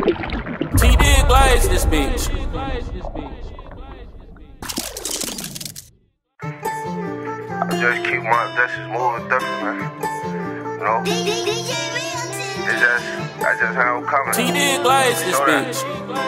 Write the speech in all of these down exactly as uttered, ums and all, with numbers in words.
T did glaze this bitch. I just keep my distance moving different, man. You know? It's just, I just how I'm coming. T did glaze this bitch.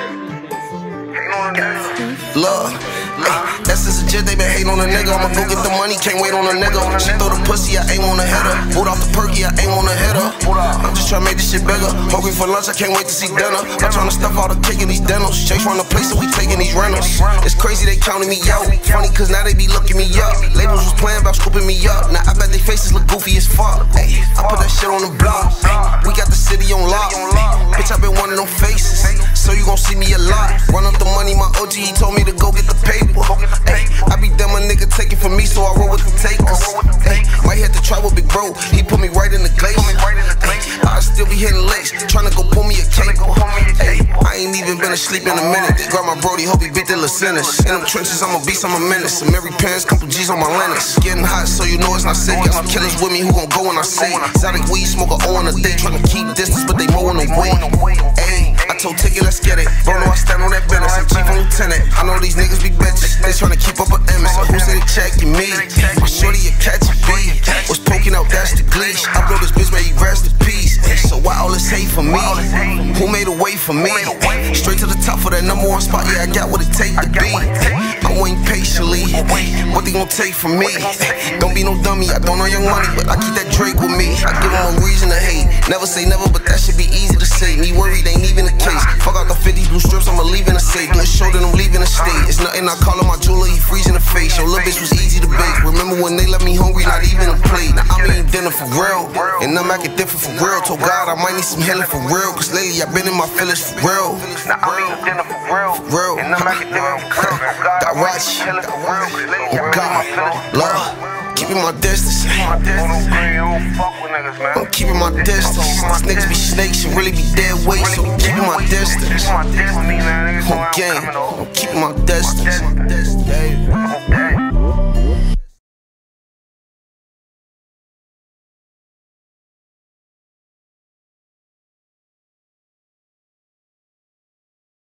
Look, ay, that's just a jet, they been hating on a nigga. I'ma go get the money, can't wait on a nigga. She throw the pussy, I ain't wanna hit her. Boot off the perky, I ain't wanna hit her. I'm just tryna make this shit bigger. Hungry for lunch, I can't wait to see dinner. I'm tryna stuff all the cake in these dentals. Chase run the place, so we taking these rentals. It's crazy, they counting me out. Funny, cause now they be looking me up. Labels was playing about scooping me up. Now I bet they faces look goofy as fuck. Ay, I put that shit on the block. We got the city on lock. Bitch, I been one of them faces, so you gon' see me a lot. Run up the money, my O G, he told me to go get the paper. Ay, I be dumb, a nigga take it from me, so I roll with the takers. Ay, might have to try with big bro, he put me right in the glacier. Ay, I still be hitting licks, tryna go pull me a cape. Ay, I ain't even been asleep in a minute. Grab my brody, hope he beat the listeners. In them trenches, I'm a beast, I'm a menace. Some every parents, couple G's on my lennis. Getting hot, so you know it's not safe. Got some killers with me who gon' go when I say. Exotic weed, smoke a O in a day, tryna keep distance, but they mowing away. Ay, I told Ticket, let's get it. Bro, know I stand on that business. I'm chief and lieutenant. I know these niggas be bitches. They tryna keep up an image. So who say they checking me? My shorty, a catch a bee. Was poking out, that's the glitch. I blow this bitch, may he rest in peace. So why all this hate for me? Who made a way for me? Straight to the top for that number one spot. Yeah, I got what it take to be. I'm waiting patiently. What they gon' take from me? Don't be no dummy. I don't know young money, but I keep that Drake with me. I give them a reason to hate. Never say never, but that should be easy to say. Me worried ain't even the case. Fuck out the fifty blue strips, I'ma leave in the safe. Do a show, then I'm leaving the state. It's nothing, I call him my jeweler, he freezing the face. Your little bitch was easy to bake. Remember when they left me hungry, not even a plate. Now I'm eating dinner for real, and I'm acting different for real. Told God I might need some healing for real, cause lately I've been in my feelings for real. Now I'm eating dinner for real, for real. And I'm acting different for real. Got watch, oh God, love. Keeping my distance. I'm keeping my distance. These niggas be snakes and really be dead weight, so I'm keeping my distance. Whole gang, I'm keeping my distance.